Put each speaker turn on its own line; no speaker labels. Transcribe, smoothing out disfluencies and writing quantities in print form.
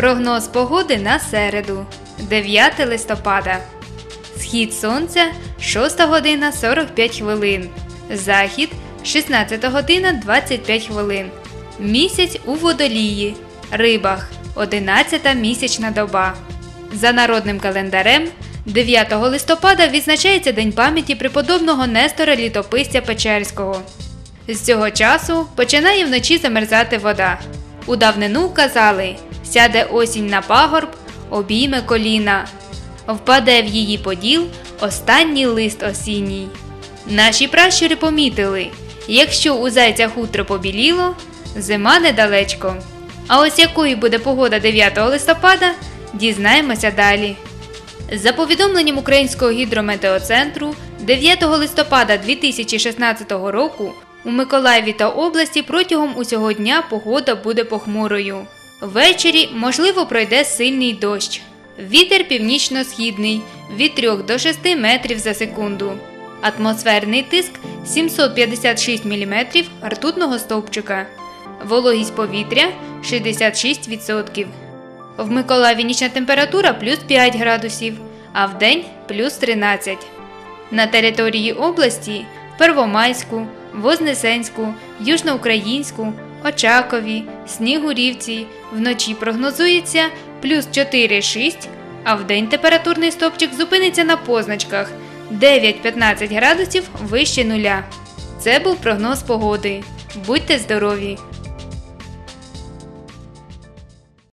Прогноз погоди на середу, 9 листопада. Схід сонця – 6 година 45 хвилин. Захід – 16 година 25 хвилин. Місяць у водолії, рибах, 11-та місячна доба. За народним календарем, 9 листопада відзначається День пам'яті преподобного Нестора Літописця Печерського. З цього часу починає вночі замерзати вода. У давнину казали: «Сяде осінь на пагорб, обійме коліна, впаде в її поділ останній лист осінній». Наші пращури помітили: якщо у зайця хутро побіліло, зима недалечко. А ось якою буде погода 9 листопада, дізнаємося далі. За повідомленням Українського гідрометеоцентру, 9 листопада 2016 року у Миколаєві та області протягом усього дня погода буде похмурою. Ввечері, можливо, пройде сильний дощ. Вітер північно-східний від 3 до 6 метрів за секунду. Атмосферний тиск 756 мм ртутного стовпчика. Вологість повітря 66%. В Миколаєві нічна температура плюс 5 градусів, а вдень плюс 13. На території області в Первомайську, Вознесенську, Южноукраїнську, Очакові, Снігурівці вночі прогнозується плюс 4-6, а вдень температурний стовпчик зупиниться на позначках 9-15 градусів вище нуля. Це був прогноз погоди. Будьте здорові!